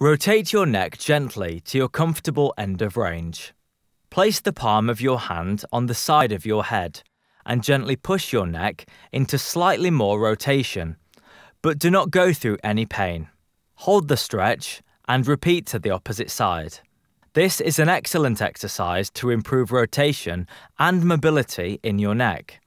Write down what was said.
Rotate your neck gently to your comfortable end of range. Place the palm of your hand on the side of your head and gently push your neck into slightly more rotation, but do not go through any pain. Hold the stretch and repeat to the opposite side. This is an excellent exercise to improve rotation and mobility in your neck.